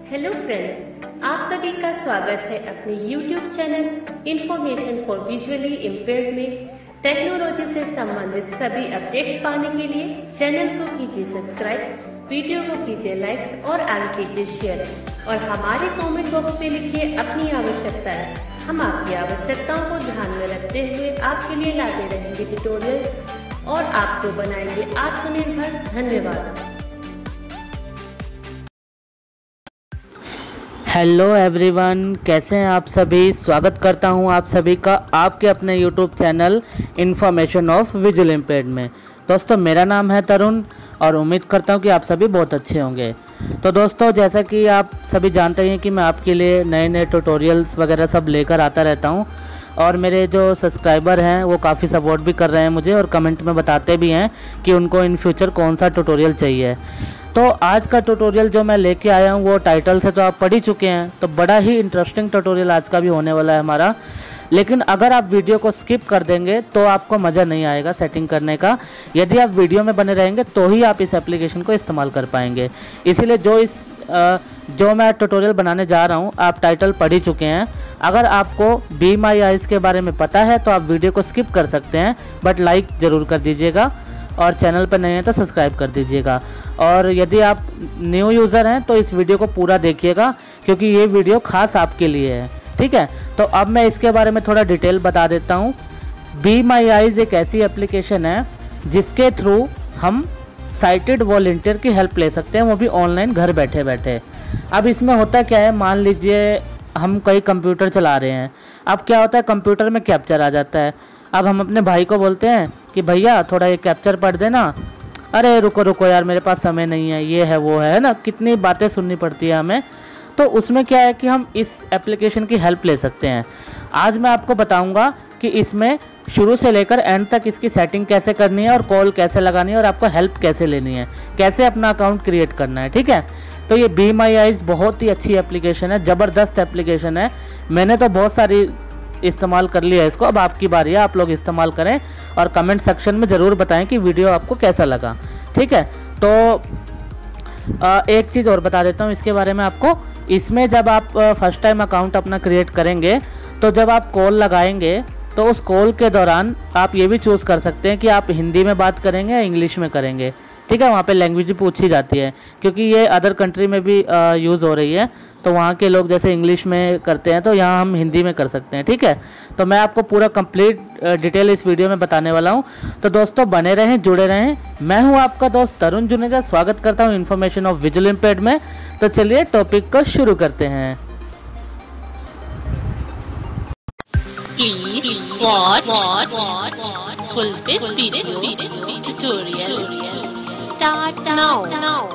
Hello friends, आप सभी का स्वागत है अपने YouTube channel information for visually impaired में। टेक्नोलॉजी से संबंधित सभी अपडेट्स पाने के लिए चैनल को कीजिए सब्सक्राइब, वीडियो को कीजिए लाइक्स और आगे कीजिए शेयर और हमारे कमेंट बॉक्स में लिखिए अपनी आवश्यकताएं। हम आपकी आवश्यकताओं को ध्यान में रखते हुए आपके लिए लाते रहेंगे ट्यूटोरियल्स और आपको बनाएंगे आत्मनिर्भर। धन्यवाद। हेलो एवरीवन, कैसे हैं आप सभी। स्वागत करता हूं आप सभी का आपके अपने YouTube channel information of visual impaired में। दोस्तों, मेरा नाम है तरुण और उम्मीद करता हूं कि आप सभी बहुत अच्छे होंगे। तो दोस्तों, जैसा कि आप सभी जानते हैं कि मैं आपके लिए नए नए ट्यूटोरियल्स वगैरह सब लेकर आता रहता हूं और मेरे जो सब्सक्राइबर हैं वो काफ़ी सपोर्ट भी कर रहे हैं मुझे और कमेंट में बताते भी हैं कि उनको इन फ्यूचर कौन सा ट्यूटोरियल चाहिए। तो आज का ट्यूटोरियल जो मैं लेके आया हूँ वो टाइटल से तो आप पढ़ ही चुके हैं, तो बड़ा ही इंटरेस्टिंग ट्यूटोरियल आज का भी होने वाला है हमारा। लेकिन अगर आप वीडियो को स्किप कर देंगे तो आपको मज़ा नहीं आएगा सेटिंग करने का। यदि आप वीडियो में बने रहेंगे तो ही आप इस एप्लीकेशन को इस्तेमाल कर पाएंगे। इसीलिए जो मैं ट्यूटोरियल बनाने जा रहा हूँ आप टाइटल पढ़ ही चुके हैं। अगर आपको बी माई आइज़ के बारे में पता है तो आप वीडियो को स्किप कर सकते हैं, बट लाइक ज़रूर कर दीजिएगा और चैनल पर नए हैं तो सब्सक्राइब कर दीजिएगा। और यदि आप न्यू यूज़र हैं तो इस वीडियो को पूरा देखिएगा क्योंकि ये वीडियो खास आपके लिए है, ठीक है। तो अब मैं इसके बारे में थोड़ा डिटेल बता देता हूँ। बी माई आइज़ एक ऐसी एप्लीकेशन है जिसके थ्रू हम साइटेड वॉलंटियर की हेल्प ले सकते हैं, वो भी ऑनलाइन घर बैठे बैठे। अब इसमें होता क्या है, मान लीजिए हम कई कंप्यूटर चला रहे हैं। अब क्या होता है, कंप्यूटर में कैप्चर आ जाता है। अब हम अपने भाई को बोलते हैं कि भैया थोड़ा ये कैप्चर पढ़ देना। अरे रुको रुको यार, मेरे पास समय नहीं है, ये है वो है ना, कितनी बातें सुननी पड़ती है हमें। तो उसमें क्या है कि हम इस एप्लीकेशन की हेल्प ले सकते हैं। आज मैं आपको बताऊंगा कि इसमें शुरू से लेकर एंड तक इसकी सेटिंग कैसे करनी है और कॉल कैसे लगानी है और आपको हेल्प कैसे लेनी है, कैसे अपना अकाउंट क्रिएट करना है, ठीक है। तो ये बी माई आइज़ बहुत ही अच्छी एप्लीकेशन है, ज़बरदस्त एप्लीकेशन है। मैंने तो बहुत सारी इस्तेमाल कर लिया है इसको। अब आपकी बारी है, आप लोग इस्तेमाल करें और कमेंट सेक्शन में ज़रूर बताएं कि वीडियो आपको कैसा लगा, ठीक है। तो एक चीज़ और बता देता हूँ इसके बारे में आपको। इसमें जब आप फर्स्ट टाइम अकाउंट अपना क्रिएट करेंगे तो जब आप कॉल लगाएंगे तो उस कॉल के दौरान आप ये भी चूज़ कर सकते हैं कि आप हिंदी में बात करेंगे या इंग्लिश में करेंगे, ठीक है। वहाँ पे लैंग्वेज पूछी जाती है क्योंकि ये अदर कंट्री में भी यूज़ हो रही है। तो वहाँ के लोग जैसे इंग्लिश में करते हैं तो यहाँ हम हिंदी में कर सकते हैं, ठीक है। तो मैं आपको पूरा कंप्लीट डिटेल इस वीडियो में बताने वाला हूँ। तो दोस्तों बने रहें, जुड़े रहें। मैं हूँ आपका दोस्त तरुण जुनेजा, स्वागत करता हूँ इन्फॉर्मेशन ऑफ विजुअल इम्पेयर्ड में। तो चलिए टॉपिक को शुरू करते हैं। Please watch full this video tutorial. Start now.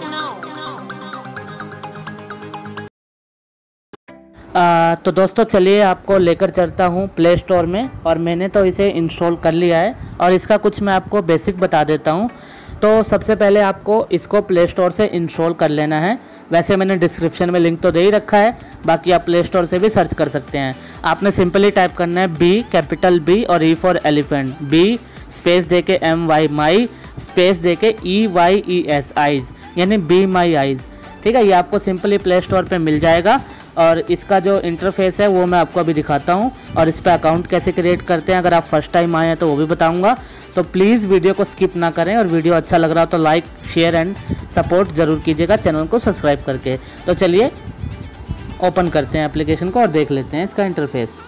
तो दोस्तों चलिए आपको लेकर चलता हूँ प्ले स्टोर में और मैंने तो इसे इंस्टॉल कर लिया है और इसका कुछ मैं आपको बेसिक बता देता हूँ। तो सबसे पहले आपको इसको प्ले स्टोर से इंस्टॉल कर लेना है। वैसे मैंने डिस्क्रिप्शन में लिंक तो दे ही रखा है, बाकी आप प्ले स्टोर से भी सर्च कर सकते हैं। आपने सिंपली टाइप करना है बी, कैपिटल बी और E for elephant, B space दे के MY माई स्पेस दे के EYES आइज़, यानी बी माई आइज़, ठीक है। ये आपको सिंपली प्ले स्टोर पर मिल जाएगा और इसका जो इंटरफेस है वो मैं आपको अभी दिखाता हूँ और इस पर अकाउंट कैसे क्रिएट करते हैं। अगर आप फर्स्ट टाइम आए हैं तो वो भी बताऊँगा। तो प्लीज़ वीडियो को स्किप ना करें और वीडियो अच्छा लग रहा हो तो लाइक, शेयर एंड सपोर्ट ज़रूर कीजिएगा चैनल को सब्सक्राइब करके। तो चलिए ओपन करते हैं एप्लीकेशन को और देख लेते हैं इसका इंटरफेस।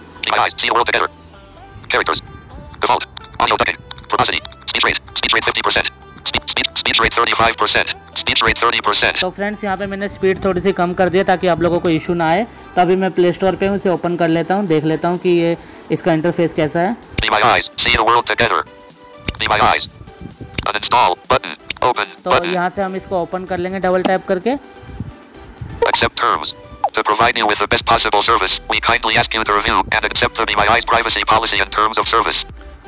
तो फ्रेंड्स यहाँ पे मैंने स्पीड थोड़ी सी कम कर दिया ताकि आप लोगों को इशू ना आए। तो अभी मैं प्ले स्टोर पे हूँ, इसे ओपन कर लेता हूँ, देख लेता हूँ कि ये इसका इंटरफेस कैसा है। तो यहाँ से हम इसको ओपन कर लेंगे डबल टैप करके। To provide you with the best possible service, we kindly ask you to review and accept the Be My Eyes privacy policy and terms of service.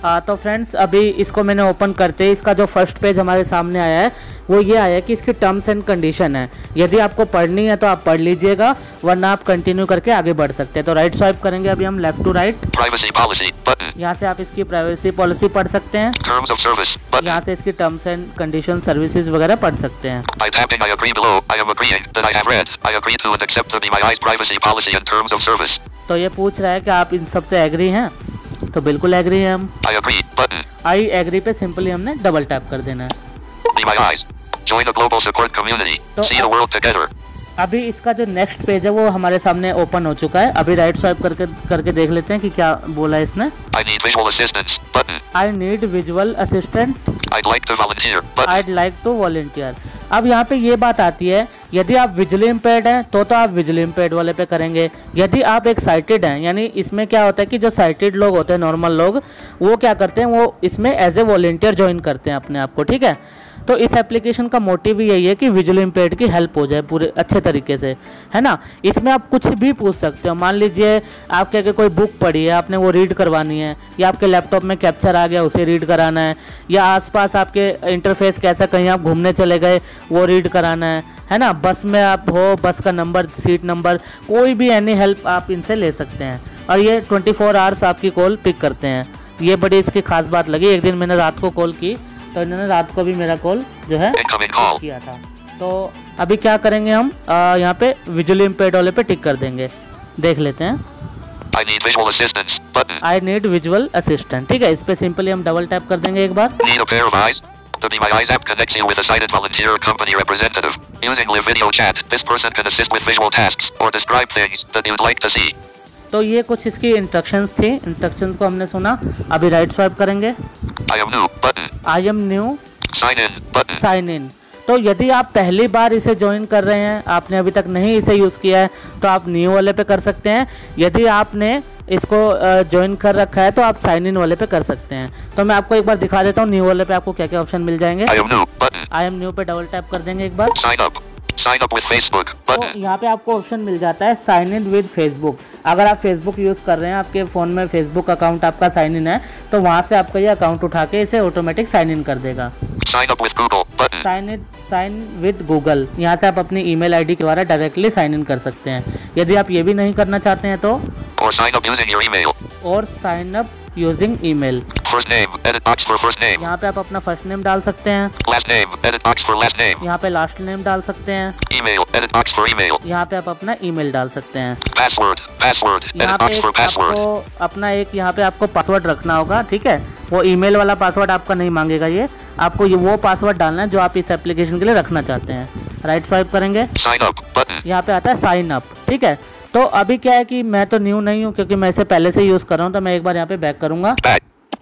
तो फ्रेंड्स अभी इसको मैंने ओपन करते ही इसका जो फर्स्ट पेज हमारे सामने आया है वो ये आया है कि इसकी टर्म्स एंड कंडीशन है। यदि आपको पढ़नी है तो आप पढ़ लीजिएगा, वरना आप कंटिन्यू करके आगे बढ़ सकते हैं। तो राइट स्वाइप करेंगे अभी हम left to right. Privacy policy button. यहाँ से आप इसकी प्राइवेसी पॉलिसी पढ़ सकते हैं। Terms of service button. यहाँ से इसकी टर्म्स एंड कंडीशन सर्विसेज वगैरह पढ़ सकते हैं। By tapping I agree below, I am agreeing that I have read. I agree to and accept to be my eyes privacy policy and terms of service. तो ये पूछ रहा है कि आप इन सब से एग्री हैं, तो बिल्कुल एग्री है हम। I agree button. I agree पे सिंपली हमने डबल टैप कर देना है। Be my eyes. Join a global support community. See the world together. अभी इसका जो नेक्स्ट पेज है वो हमारे सामने ओपन हो चुका है। अभी राइट स्वाइप करके देख लेते हैं कि क्या बोला है इसने। I need visual assistance button. I need visual assistant. I'd like to volunteer button. I'd like to volunteer। अब यहाँ पे ये बात आती है, यदि आप विजुअली इम्पेयर्ड हैं तो आप विजुअली इम्पेयर्ड वाले पे करेंगे। यदि आप एक साइटेड हैं, यानी इसमें क्या होता है कि जो साइटेड लोग होते हैं, नॉर्मल लोग, वो क्या करते हैं, वो इसमें एज ए वॉलंटियर ज्वाइन करते हैं अपने आप को, ठीक है। तो इस एप्लीकेशन का मोटिव ही यही है कि विजुअली इम्पेयर्ड की हेल्प हो जाए पूरे अच्छे तरीके से, है ना। इसमें आप कुछ भी पूछ सकते हो। मान लीजिए आपके आगे कोई बुक पढ़ी है, आपने वो रीड करवानी है, या आपके लैपटॉप में कैप्चर आ गया उसे रीड कराना है, या आसपास आपके इंटरफेस कैसा, कहीं आप घूमने चले गए वो रीड कराना है ना। बस में आप हो, बस का नंबर, सीट नंबर, कोई भी एनी हेल्प आप इनसे ले सकते हैं। और ये 24 आवर्स आपकी कॉल पिक करते हैं। ये बड़ी इसकी खास बात लगी। एक दिन मैंने रात को कॉल की तो इन्होंने रात को भी मेरा कॉल जो है किया था। तो अभी क्या करेंगे हम, यहाँ पे विजुअली इम्पेयर्ड वाले पे टिक कर देंगे। देख लेते हैं। I need visual assistance button. I need visual assistant, ठीक है। इस पे सिंपली हम डबल टैप कर देंगे एक बार। Need a pair of eyes? To be my eyes app connects you with a sighted volunteer or company representative. Using live video chat, this person can assist with visual tasks or describe things that you'd like to see. तो ये कुछ इसकी instructions थी। Instructions को हमने सुना। अभी right swipe करेंगे। I am new button. I am new, Sign in button. Sign in. तो यदि आप पहली बार इसे ज्वाइन कर रहे हैं, आपने अभी तक नहीं इसे यूज़ किया है, तो आप न्यू वाले पे कर सकते हैं। यदि आपने इसको ज्वाइन कर रखा है तो आप साइन इन वाले पे कर सकते हैं। तो मैं आपको एक बार दिखा देता हूँ न्यू वाले पे आपको क्या क्या ऑप्शन मिल जाएंगे। I am new button. I am new पे डबल टैप कर देंगे एक बार। Sign up with Facebook तो button. यहाँ पे आपको ऑप्शन मिल जाता है साइन इन विद फेसबुक। अगर आप फेसबुक यूज़ कर रहे हैं, आपके फ़ोन में फेसबुक अकाउंट आपका साइन इन है, तो वहाँ से आपका ये अकाउंट उठा के इसे ऑटोमेटिक साइन इन कर देगा। Sign up with Google button. Sign with Google, यहाँ से आप अपनी ईमेल आईडी के द्वारा डायरेक्टली साइन इन कर सकते हैं। यदि आप ये भी नहीं करना चाहते हैं तो Or sign up using your email. और sign up using email. First name, edit box for first name. यहाँ पे आप अपना फर्स्ट नेम डाल सकते हैं। Last name, edit box for last name. यहाँ पे लास्ट नेम डाल सकते हैं। Email, edit box for email. यहाँ पे आप अपना ईमेल डाल सकते हैं। Password, यहाँ edit पे box for password. आपको अपना एक यहाँ पे आपको पासवर्ड रखना होगा, ठीक है। वो ईमेल वाला पासवर्ड आपका नहीं मांगेगा, ये आपको ये वो पासवर्ड डालना है जो आप इस एप्लीकेशन के लिए रखना चाहते हैं। राइट स्वाइप करेंगे। Sign up button. यहाँ पे आता है साइन अप, ठीक है। तो अभी क्या है कि मैं तो न्यू नहीं हूँ क्योंकि मैं इसे पहले से यूज़ कर रहा हूँ, तो मैं एक बार यहाँ पे बैक करूँगा। Back.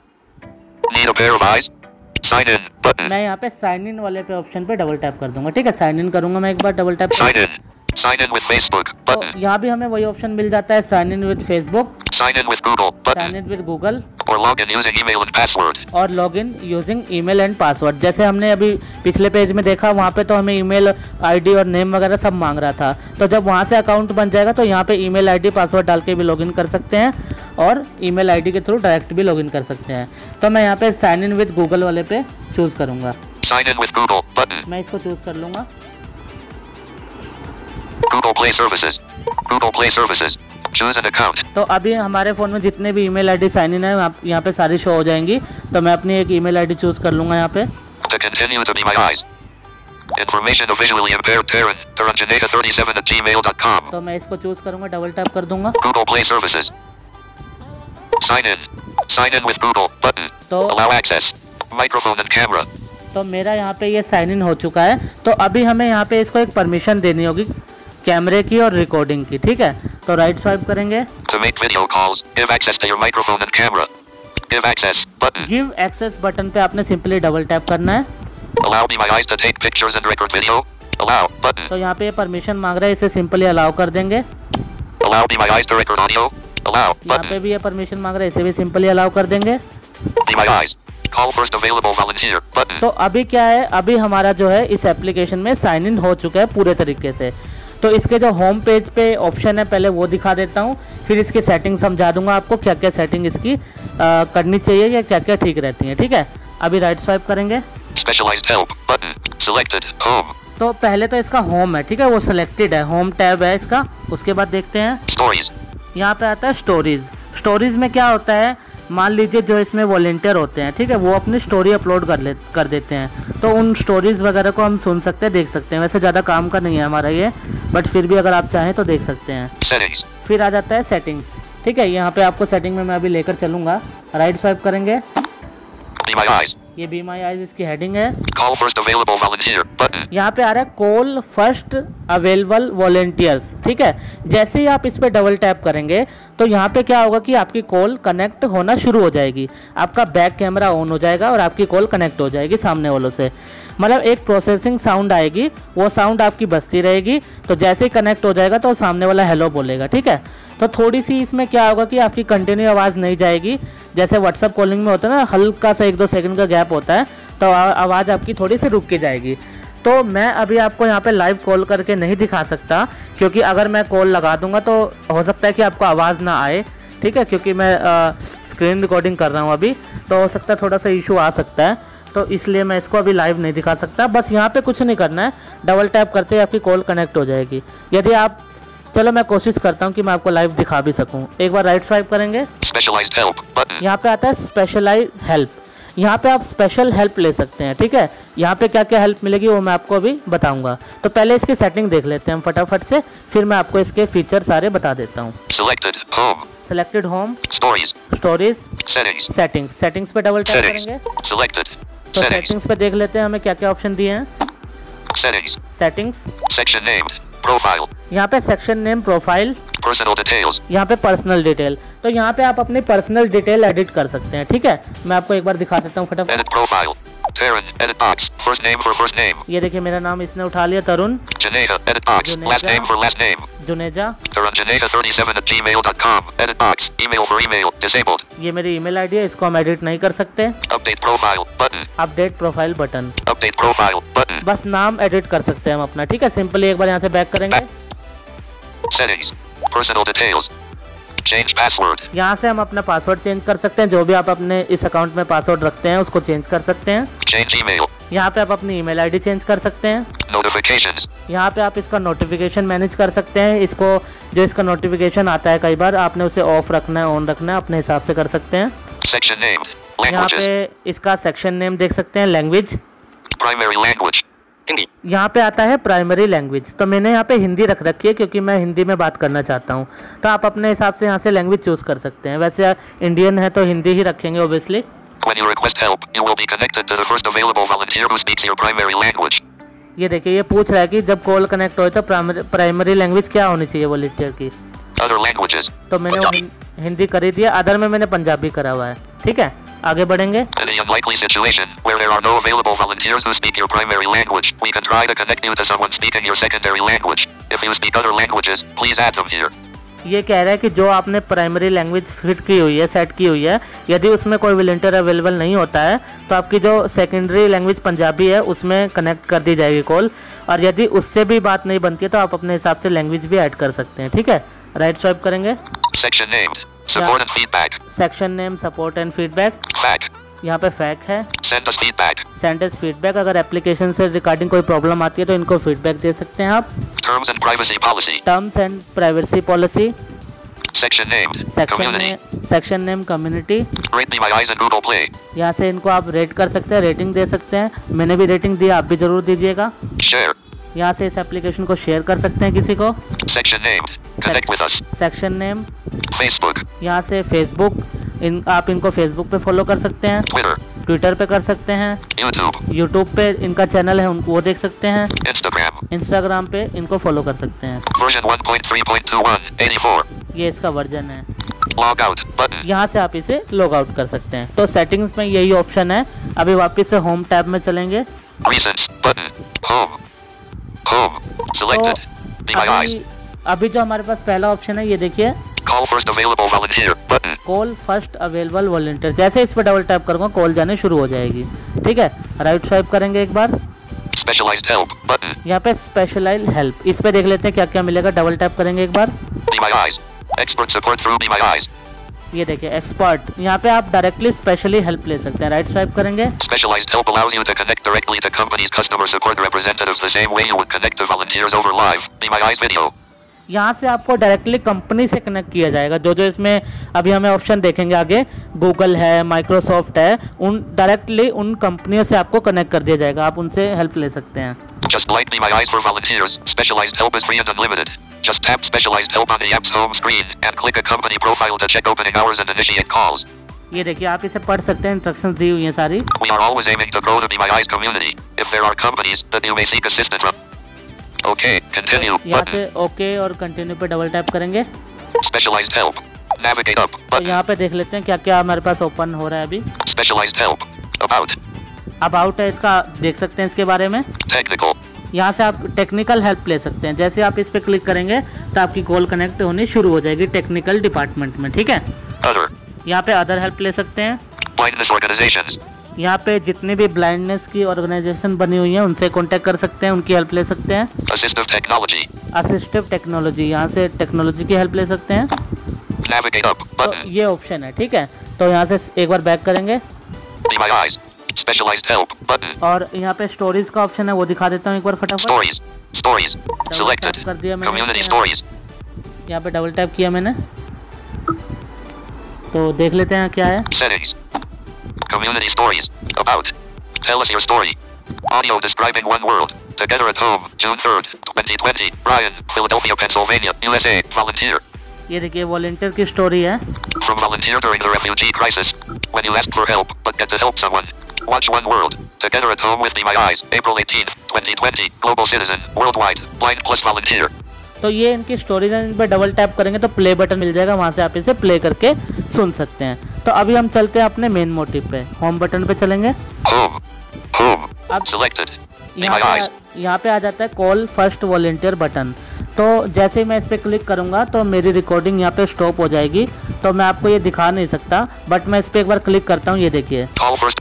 Need a pair of eyes? Sign in button. मैं यहाँ पे साइन इन वाले पे ऑप्शन पे डबल टैप कर दूंगा, ठीक है। साइन इन करूंगा मैं एक बार double tap. Sign in. Sign in with Facebook तो button. यहाँ भी हमें वही ऑप्शन मिल जाता है, sign in with Facebook, Sign in with Google sign button. In with Google, Or log in using email and password. और log in using email and password. जैसे हमने अभी पिछले पेज में देखा, वहाँ पे तो हमें ईमेल आईडी और नेम वगैरह सब मांग रहा था। तो जब वहाँ से अकाउंट बन जाएगा तो यहाँ पे ईमेल आईडी पासवर्ड डाल के भी लॉगिन कर सकते हैं और ईमेल आईडी के थ्रू डायरेक्ट भी लॉगिन कर सकते हैं। तो मैं यहाँ पे साइन इन विद गूगल वाले पे चूज़ करूँगा। Sign in with Google button. मैं इसको चूज़ कर लूँगा। Google Play Services. Google Play Services. Choose an account. तो अभी हमारे फ़ोन में जितने भी ईमेल आईडी साइन इन है यहाँ पे सारी शो हो जाएंगी। तो मैं अपनी एक ईमेल आईडी चूज़ कर लूँगा यहाँ पे। To continue to be my eyes. Information of visually impaired Taranjanega37@gmail.com. तो मैं इसको चूज़ करूँगा, डबल टैप कर दूंगा। Google Play Services. Sign in. Sign in with Google button. तो Allow access. Microphone and camera. तो मेरा यहाँ पे ये साइन इन हो चुका है। तो अभी हमें यहाँ पे इसको एक परमिशन देनी होगी कैमरे की और रिकॉर्डिंग की, ठीक है। तो राइट स्वाइप करेंगे। To make video calls, give access to your microphone and camera. Give access button. Give access button पे आपने सिंपली डबल टैप करना है। Allow me my eyes to take pictures and record video. Allow button. तो यहाँ पे permission मांग रहा है, इसे सिंपली अलाउ कर देंगे। Allow me my eyes to record audio. Allow यहाँ button. पे भी ये परमिशन मांग रहा है, इसे भी सिंपली अलाउ कर देंगे। Be my eyes. Call first available volunteer button. तो अभी क्या है, अभी हमारा जो है इस एप्लीकेशन में साइन इन हो चुका है पूरे तरीके से। तो इसके जो होम पेज पे ऑप्शन है पहले वो दिखा देता हूँ, फिर इसकी सेटिंग समझा दूंगा आपको क्या क्या सेटिंग इसकी करनी चाहिए या क्या क्या ठीक रहती है। ठीक है, अभी राइट स्वाइप करेंगे। Specialized help button selected home. तो पहले तो इसका होम है, ठीक है, वो सिलेक्टेड है, होम टैब है इसका। उसके बाद देखते हैं Stories. यहाँ पे आता है स्टोरीज। स्टोरीज में क्या होता है, मान लीजिए जो इसमें वॉलंटियर होते हैं, ठीक है, वो अपनी स्टोरी अपलोड कर देते हैं, तो उन स्टोरीज वगैरह को हम सुन सकते हैं, देख सकते हैं। वैसे ज़्यादा काम का नहीं है हमारा ये, बट फिर भी अगर आप चाहें तो देख सकते हैं। Settings. फिर आ जाता है सेटिंग्स। ठीक है, यहाँ पे आपको सेटिंग में मैं अभी लेकर चलूँगा। राइट स्वाइप करेंगे, Be My Eyes. ये बी माई आइज इसकी हेडिंग है। Call first available volunteer button. यहाँ पे आ रहा है कॉल फर्स्ट अवेलेबल वॉलेंटियर्स। ठीक है, जैसे ही आप इस पर डबल टैप करेंगे तो यहाँ पे क्या होगा कि आपकी कॉल कनेक्ट होना शुरू हो जाएगी, आपका बैक कैमरा ऑन हो जाएगा और आपकी कॉल कनेक्ट हो जाएगी सामने वालों से। मतलब एक प्रोसेसिंग साउंड आएगी, वो साउंड आपकी बजती रहेगी, तो जैसे ही कनेक्ट हो जाएगा तो सामने वाला हेलो बोलेगा। ठीक है, तो थोड़ी सी इसमें क्या होगा कि आपकी कंटिन्यू आवाज़ नहीं जाएगी, जैसे व्हाट्सअप कॉलिंग में होता है ना, हल्का सा 1-2 सेकंड का गैप होता है, तो आवाज़ आपकी थोड़ी सी रुक के जाएगी। तो मैं अभी आपको यहाँ पे लाइव कॉल करके नहीं दिखा सकता, क्योंकि अगर मैं कॉल लगा दूंगा तो हो सकता है कि आपको आवाज़ ना आए। ठीक है, क्योंकि मैं स्क्रीन रिकॉर्डिंग कर रहा हूँ अभी, तो हो सकता है थोड़ा सा इशू आ सकता है, तो इसलिए मैं इसको अभी लाइव नहीं दिखा सकता। बस यहाँ पे कुछ नहीं करना है, डबल टैप करते ही आपकी कॉल कनेक्ट हो जाएगी। यदि आप, चलो मैं कोशिश करता हूँ कि मैं आपको लाइव दिखा भी सकूँ। एक बार राइट स्वाइप करेंगे, Specialized help button. यहाँ पे आता है स्पेशलाइज हेल्प। यहाँ पे आप स्पेशल हेल्प ले सकते हैं। ठीक है, यहाँ पे क्या क्या हेल्प मिलेगी वो मैं आपको अभी बताऊंगा। तो पहले इसकी सेटिंग देख लेते हैं हम फटाफट से, फिर मैं आपको इसके फीचर सारे बता देता हूँ। Selected home. Selected home, Stories. Storage, Settings. Settings. Settings पे डबल टैप Settings. करेंगे Selected. तो Settings. सेटिंग्स पे देख लेते हैं हमें क्या क्या ऑप्शन दिए हैं। Settings. Settings, Section named. Profile. यहाँ पे section name, profile, Personal details. यहाँ पे पर्सनल डिटेल। तो यहाँ पे आप अपनी पर्सनल डिटेल एडिट कर सकते हैं। ठीक है, मैं आपको एक बार दिखा देता हूँ फटाफट। Edit profile. Taryn. Edit box. First name for first name. ये देखिए मेरा नाम इसने उठा लिया, तरुण Janeda. Edit box. Janeda. Last name for last name. Juneja. TarunJaneda37@gmail.com. Edit box. Email for email. Disabled. ये मेरी ईमेल आईडी है, इसको हम एडिट नहीं कर सकते। Update profile button. Update profile button, Update profile button. बस नाम एडिट कर सकते हैं हम अपना। ठीक है, सिंपली एक बार यहाँ से बैक करेंगे। Settings. Personal details. Change password. यहाँ से हम अपना पासवर्ड चेंज कर सकते हैं, जो भी आप अपने इस अकाउंट में पासवर्ड रखते हैं उसको चेंज कर सकते हैं। Change email. यहाँ पे आप अपनी ईमेल आईडी चेंज कर सकते हैं। Notifications. यहाँ पे आप इसका नोटिफिकेशन मैनेज कर सकते हैं। इसको, जो इसका नोटिफिकेशन आता है कई बार, आपने उसे ऑफ रखना है ऑन रखना है अपने हिसाब से कर सकते हैं। Section named. यहाँ Languages. पे इसका सेक्शन नेम देख सकते हैं, लैंग्वेज। Primary language. Hindi. यहाँ पे आता है प्राइमरी लैंग्वेज, तो मैंने यहाँ पे हिंदी रख रखी है क्योंकि मैं हिंदी में बात करना चाहता हूँ। तो आप अपने हिसाब से यहाँ से लैंग्वेज चूज़ कर सकते हैं। वैसे इंडियन है तो हिंदी ही रखेंगे obviously. When you request help, you will be connected to the first available volunteer who speaks your primary language. ये देखिए, ये पूछ रहा है कि जब कॉल कनेक्ट हो तो प्राइमरी लैंग्वेज क्या होनी चाहिए वॉलंटियर की। Other languages. तो मैंने वो हिंदी कर ही दिया, अदर में मैंने पंजाबी करा हुआ है। ठीक है, आगे बढ़ेंगे। In a unlikely situation where there are no available volunteers who speak your primary language, we can try to connect you to someone speaking your secondary language. If you speak other languages, please add them here. ये कह रहा है कि जो आपने primary language fit की हुई है, सेट की हुई है, यदि उसमें कोई वॉलंटियर अवेलेबल नहीं होता है तो आपकी जो सेकेंडरी लैंग्वेज पंजाबी है उसमें कनेक्ट कर दी जाएगी कॉल, और यदि उससे भी बात नहीं बनती है तो आप अपने हिसाब से लैंग्वेज भी ऐड कर सकते हैं। ठीक है, राइट स्वाइप करेंगे। Section named. Support and feedback. Section name, support and feedback. FAQ. यहाँ पे फैक है। Send us feedback. Sentence feedback, अगर एप्लीकेशन से रिगार्डिंग कोई प्रॉब्लम आती है तो इनको फीडबैक दे सकते हैं आप। Terms and privacy policy. Terms and privacy policy. Section named. Community. Section name, community. Rate Me My Eyes and Google Play. यहाँ से इनको आप रेट कर सकते हैं, रेटिंग दे सकते हैं। मैंने भी रेटिंग दी, आप भी जरूर दीजिएगा। Share. यहाँ से इस एप्लीकेशन को शेयर कर सकते हैं किसी को। Section named. Connect with us. Section name, Facebook. यहाँ से फेसबुक, आप इनको फेसबुक पे फॉलो कर सकते हैं, Twitter. ट्विटर पे कर सकते हैं, YouTube. यूट्यूब पे इनका चैनल है उनको वो देख सकते हैं, Instagram. इंस्टाग्राम पे इनको फॉलो कर सकते हैं। Version 1.3.21. 84. ये इसका वर्जन है। Log out button. यहाँ से आप इसे लॉग आउट कर सकते हैं। तो सेटिंग्स में यही ऑप्शन है। अभी वापस से होम टैब में चलेंगे। Recents button. Home. Home. Selected. Be My Eyes. अभी जो हमारे पास पहला ऑप्शन है ये देखिए, Call first available volunteer button. Call first available volunteer. जैसे इस पर डबल टैप करूँगा कॉल जाने शुरू हो जाएगी। ठीक है, राइट स्वाइप करेंगे एक बार। Specialized help button. यहाँ पे स्पेशलाइज हेल्प, इस पे देख लेते हैं क्या क्या मिलेगा। डबल टैप करेंगे एक बार। Be My Eyes. Expert support through Be My Eyes. ये देखिए एक्सपर्ट, यहाँ पे आप डायरेक्टली स्पेशली हेल्प ले सकते हैं। राइट स्वाइप करेंगे। Specialized help allows you to connect directly to company's customer support representatives the same way you would connect to volunteers over live Be My Eyes video. यहाँ से आपको directly company से connect किया जाएगा। जो जो इसमें अभी हमें ऑप्शन देखेंगे आगे, गूगल है, माइक्रोसॉफ्ट है, उन डायरेक्टली उन कंपनियों से आपको कनेक्ट कर दिया जाएगा। आप उनसे हेल्प ले सकते हैं। Just like Be My Eyes for volunteers, specialized help is free and unlimited. Just tap specialized help on the app's home screen and click a company profile to check opening hours and initiate calls. ये देखिए आप इसे पढ़ सकते हैं, instructions दी हुई हैं सारी। We are always aiming to grow the Be My Eyes community. If there are companies that you may seek assistance from. Okay, continue यहाँ button. से ओके और कंटिन्यू पे डबल टैप करेंगे। Specialized help. Navigate up तो button. यहाँ पे देख लेते हैं क्या क्या हमारे पास ओपन हो रहा है अभी। Specialized help. About. अबाउट है, इसका देख सकते हैं इसके बारे में। Technical. यहाँ से आप टेक्निकल हेल्प ले सकते हैं। जैसे आप इस पे क्लिक करेंगे तो आपकी कॉल कनेक्ट होनी शुरू हो जाएगी टेक्निकल डिपार्टमेंट में, ठीक है। Other. यहाँ पे अदर हेल्प ले सकते हैं। Blindness organizations. यहाँ पे जितनी भी ब्लाइंडनेस की ऑर्गेनाइजेशन बनी हुई है उनसे कांटेक्ट कर सकते हैं, उनकी हेल्प ले सकते हैं। Assistive technology. असिस्टिव टेक्नोलॉजी, यहाँ से टेक्नोलॉजी की हेल्प ले सकते हैं। Navigate up तो button. ये ऑप्शन है, ठीक है। तो यहाँ से एक बार बैक करेंगे Be My Eyes. Specialized help button. और यहाँ पे स्टोरीज का ऑप्शन है, वो दिखा देता हूँ एक बार फटाफट। Stories. Stories. Selected. टैप कर दिया मैंने। Community stories. यहाँ पे डबल टैप किया मैंने, तो देख लेते हैं क्या है। Settings. Community stories. About. Tell us your story. Audio describing one world. Together at home, June 3rd, 2020. Brian, Philadelphia, Pennsylvania, USA. Volunteer. ये देखिए वॉलंटियर की स्टोरी है। From volunteer during the refugee crisis. When you ask for help, but get to help someone. Watch One World. Together at home with Be My Eyes. April 18th, 2020. Global citizen. Worldwide. Blind plus volunteer. तो ये इनकी stories है, इन पर double tap करेंगे तो play button मिल जाएगा, वहाँ से आप इसे प्ले करके सुन सकते हैं। तो अभी हम चलते हैं अपने मेन मोटिव पे, होम बटन पे चलेंगे। Home. Home. अब Selected. Be My Eyes. यहाँ पे आ जाता है कॉल फर्स्ट वॉलंटियर बटन। तो जैसे ही मैं इस पर क्लिक करूँगा तो मेरी रिकॉर्डिंग यहाँ पे स्टॉप हो जाएगी, तो मैं आपको ये दिखा नहीं सकता, बट मैं इस पर एक बार क्लिक करता हूँ। ये देखिए Call first.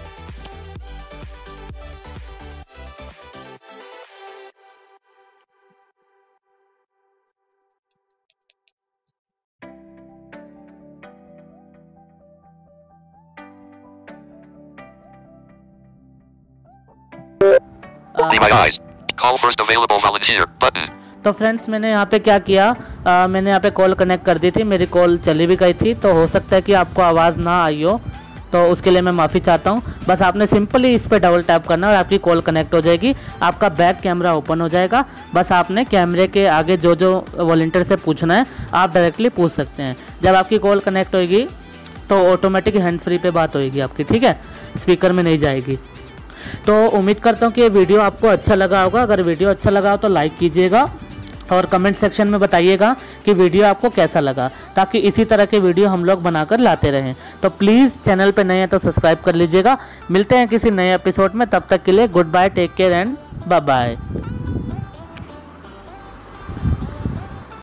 Be My Eyes. Call first available volunteer button. तो फ्रेंड्स मैंने यहाँ पे क्या किया, मैंने यहाँ पे कॉल कनेक्ट कर दी थी, मेरी कॉल चली भी गई थी, तो हो सकता है कि आपको आवाज़ ना आई हो, तो उसके लिए मैं माफ़ी चाहता हूँ। बस आपने सिंपली इस पर डबल टैप करना और आपकी कॉल कनेक्ट हो जाएगी, आपका बैक कैमरा ओपन हो जाएगा। बस आपने कैमरे के आगे जो जो वॉलंटियर से पूछना है आप डायरेक्टली पूछ सकते हैं। जब आपकी कॉल कनेक्ट होगी तो ऑटोमेटिक हैंड फ्री पे बात होगी आपकी, ठीक है, स्पीकर में नहीं जाएगी। तो उम्मीद करता हूँ कि ये वीडियो आपको अच्छा लगा होगा। अगर वीडियो अच्छा लगा हो तो लाइक कीजिएगा और कमेंट सेक्शन में बताइएगा कि वीडियो आपको कैसा लगा, ताकि इसी तरह के वीडियो हम लोग बनाकर लाते रहें। तो प्लीज़ चैनल पे नए हैं तो सब्सक्राइब कर लीजिएगा। मिलते हैं किसी नए एपिसोड में, तब तक के लिए goodbye, take care and bye bye.